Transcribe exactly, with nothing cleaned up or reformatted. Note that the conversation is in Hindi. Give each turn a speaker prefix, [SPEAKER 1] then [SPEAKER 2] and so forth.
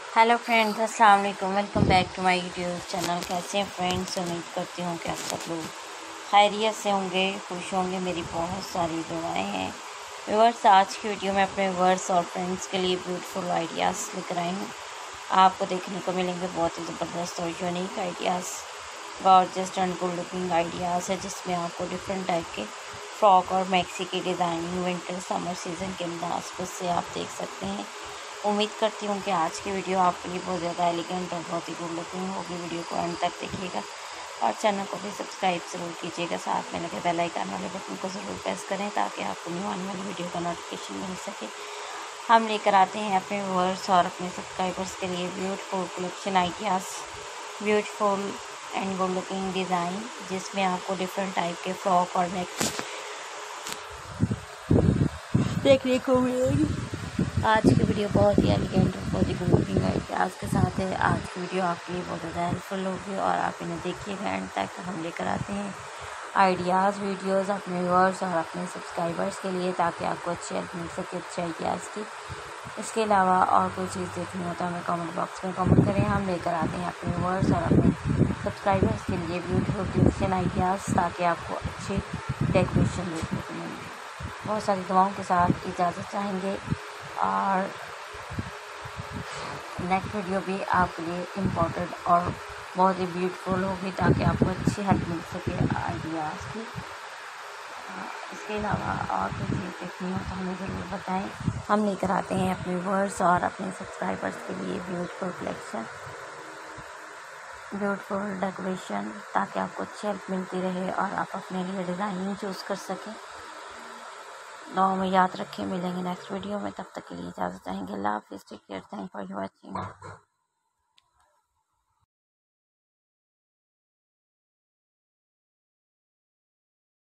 [SPEAKER 1] हेलो फ्रेंड्स, अस्सलाम वालेकुम। Welcome back to my YouTube channel. कैसे हैं फ्रेंड्स? उम्मीद करती हूँ कि आप सब लोग खैरियत से होंगे, खुश होंगे। मेरी बहुत सारी दुआएं हैं। व्यूअर्स, आज की वीडियो में अपने व्यूअर्स और फ्रेंड्स के लिए ब्यूटीफुल आइडियाज़ लेकर आई हूँ। आपको देखने को मिलेंगे बहुत ही ज़बरदस्त और unique ideas, gorgeous and good looking ideas है, जिसमें आपको डिफरेंट टाइप के फ्रॉक और मैक्सी की डिज़ाइनिंग विंटर समर सीज़न के अंदाज से आप देख सकते हैं। उम्मीद करती हूँ कि आज की वीडियो आपके लिए बहुत ज़्यादा एलिगेंट और बहुत ही गुड लुकिंग होगी। वीडियो को अंत तक देखिएगा और चैनल को भी सब्सक्राइब ज़रूर कीजिएगा। साथ में लगे बेल आइकन वाले बटन को ज़रूर प्रेस करें ताकि आपको न्यू आने वाली वीडियो का नोटिफिकेशन मिल सके। हम लेकर आते हैं अपने व्यूअर्स और अपने सब्सक्राइबर्स के लिए beautiful collection ideas, beautiful and good looking design, जिसमें आपको डिफरेंट टाइप के फ्रॉक और मैक्सी देखने को मिलेगी। आज की वीडियो बहुत ही एलिगेंट और बहुत ही गुड लुकिंग आइडियाज़ के साथ है। आज की वीडियो आपके लिए बहुत ज़्यादा हेल्पफुल होगी और आप इन्हें देखिएगा एंड तक। हम लेकर आते हैं आइडियाज़ वीडियोज़ अपने व्यूअर्स और अपने सब्सक्राइबर्स के लिए, ताकि आपको अच्छी हेल्प मिल सके अच्छे आइडियाज़ की। इसके अलावा और कोई चीज़ देखनी हो तो हमें कमेंट बॉक्स में कमेंट करें। हम लेकर आते हैं अपने व्यूअर्स और अपने सब्सक्राइबर्स के लिए ब्यूटीफुल कलेक्शन आइडियाज़, ताकि आपको अच्छी डेकोरेशन देखने को मिले। बहुत सारी दुआओं के साथ इजाज़त चाहेंगे और नेक्स्ट वीडियो भी आपके लिए इम्पोर्टेंट और बहुत ही ब्यूटीफुल होगी, ताकि आपको अच्छी हेल्प मिल सके आइडियाज़ की। इसके अलावा और कोई चीज़ देखनी हो तो हमें ज़रूर बताएं। हम लेकर आते हैं अपने व्यूअर्स और अपने सब्सक्राइबर्स के लिए ब्यूटीफुल कलेक्शन, ब्यूटीफुल डेकोरेशन, ताकि आपको अच्छी हेल्प मिलती रहे और आप अपने लिए डिज़ाइनिंग चूज़ कर सकें। दुआ में याद रखें। मिलेंगे नेक्स्ट वीडियो में, तब तक के लिए इजाज़त चाहेंगे। अल्लाह हाफ़िज़। Take care. Thank for watching.